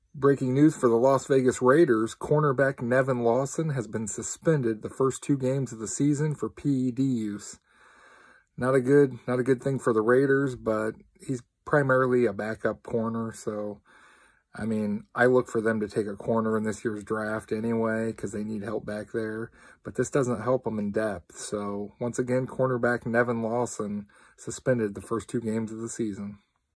Breaking news for the Las Vegas Raiders, cornerback Nevin Lawson has been suspended the first 2 games of the season for PED use. Not a good thing for the Raiders, but he's primarily a backup corner, so I mean, I look for them to take a corner in this year's draft anyway because they need help back there, but this doesn't help them in depth. So once again, cornerback Nevin Lawson suspended the first 2 games of the season.